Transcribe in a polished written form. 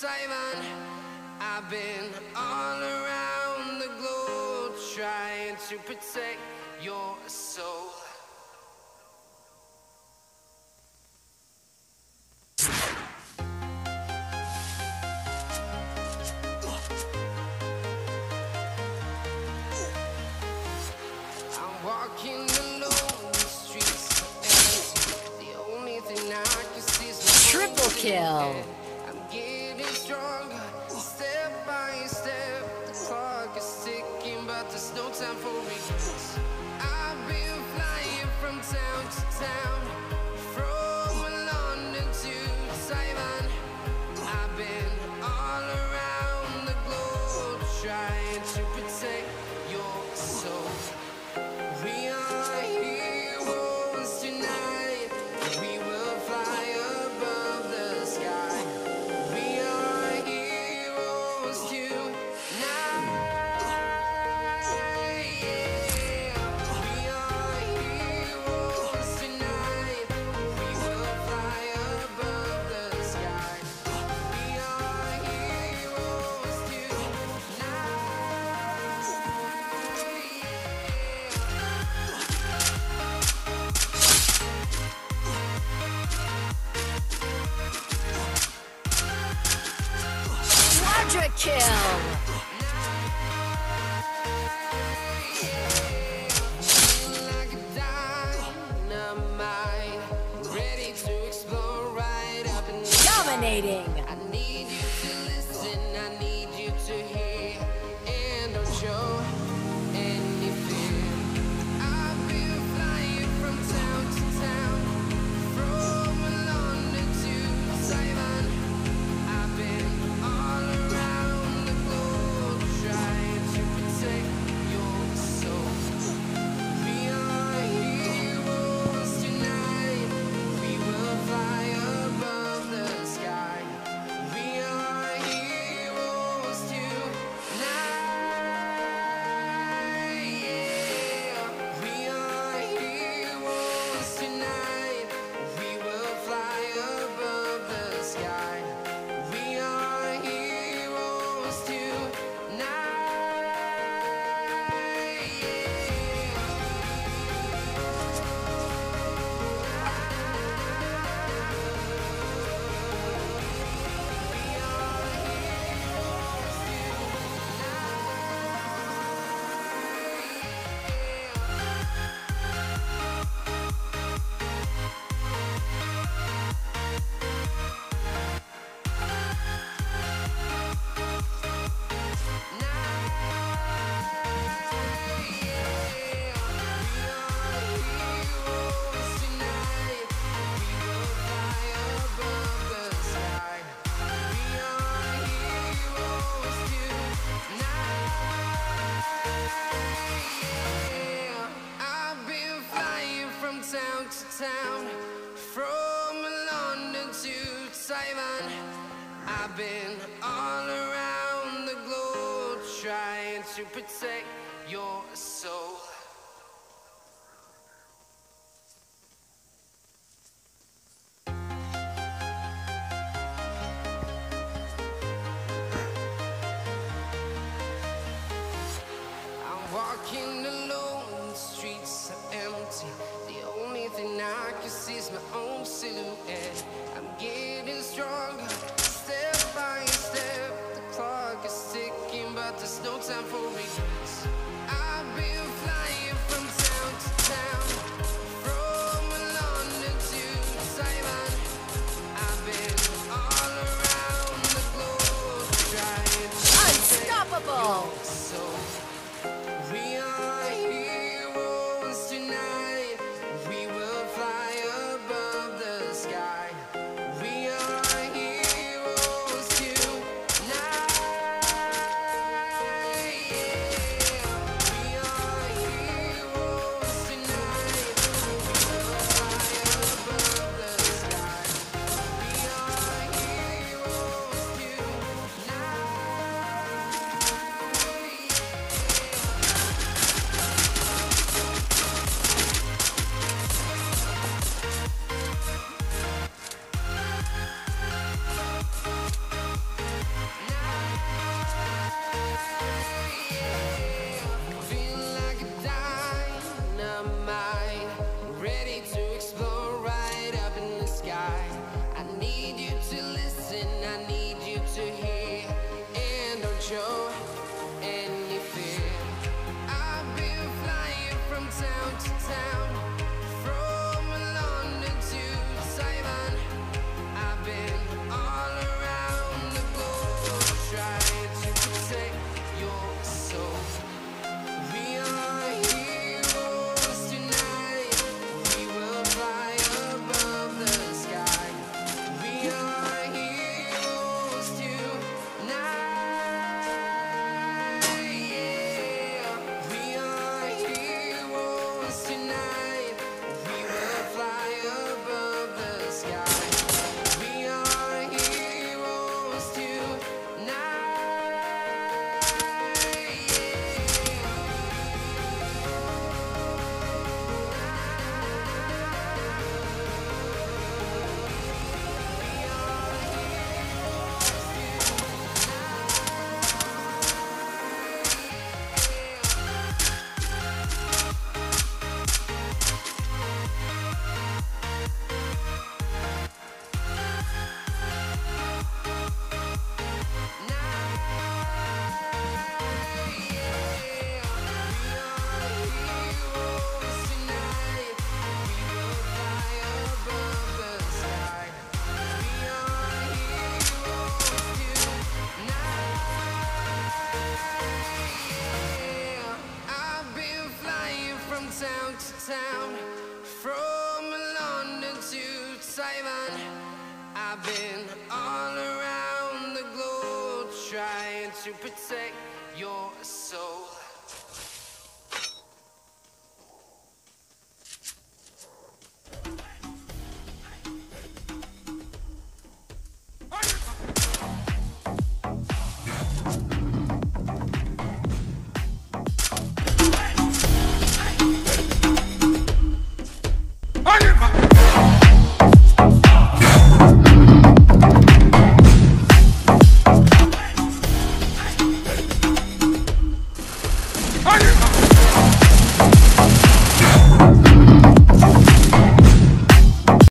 Simon. I've been all around the globe trying to protect your soul. I'm walking alone, the streets are empty. The only thing I can see is my Triple kill. I'm getting stronger, step by step. The clock is ticking, but there's no time for regrets. I've been flying from town to town, from London to Taiwan. I've been all around the globe trying to protect your soul. We are heroes tonight. We will fly above the sky. We are heroes tonight. Yeah. We are heroes tonight. We will fly above the sky. We are heroes tonight. Quadra kill. Like a dynamite, ready to explode right up and Dominating. I need you to listen, I need you to hear, and don't show any fear. I've been flying from town to town, from London to Taiwan. I've been all around the globe trying to protect your soul. We are heroes tonight. We will fly above the sky. We are heroes tonight. Yeah. We are heroes tonight. We will fly above the sky. We are heroes tonight. I've been flying from town to town, from London to Taiwan. I've been all around the globe trying to protect your soul. I'm walking alone, the streets are empty. The only thing I can see is my own silhouette. I'm getting stronger, step by step. The clock is ticking, but there's no time for regrets. I've been flying from town to town, from London to Taiwan. I've been all around the globe trying to Unstoppable. soul. We are heroes tonight. We will fly above the sky. We are heroes tonight. Yeah. We are heroes tonight. We will fly above the sky. We are heroes tonight. to protect your soul.